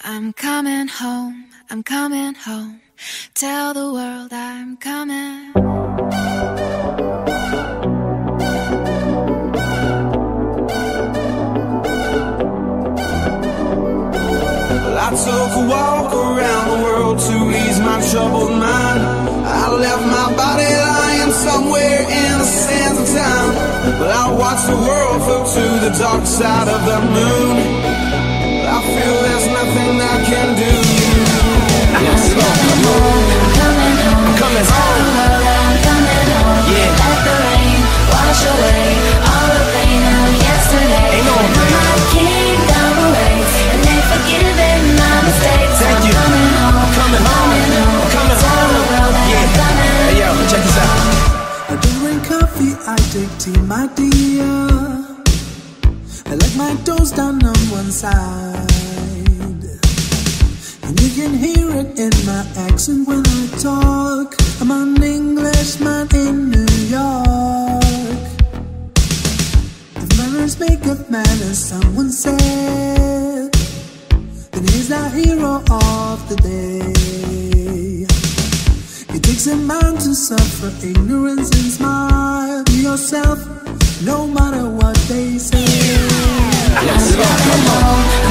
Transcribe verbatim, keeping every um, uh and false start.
I'm coming home, I'm coming home. Tell the world I'm coming. Well, I took a walk around the world to ease my troubled mind. I left my body lying somewhere in the sands of time. But I watched the world float to the dark side of the moon. I feel there's nothing I can do. I'm coming home, I'm coming home. I'm coming home. I'm coming home. Yeah. Let the rain wash away all the pain of yesterday. Ain't no and pain. I came down the way, and they've forgiven my mistakes. Thank I'm you. coming home, I'm coming home. I'm coming Tell home. the world that Yeah. I'm coming. Hey yo, check this out. I don't drink coffee, I take tea, my dear. I like my toast down on one side, and you can hear it in my accent when I talk. I'm an Englishman in New York. If manners make of manners, someone said, then he's the hero of the day. It takes a man to suffer ignorance and smile. Be yourself, no matter what they say. I'm coming home,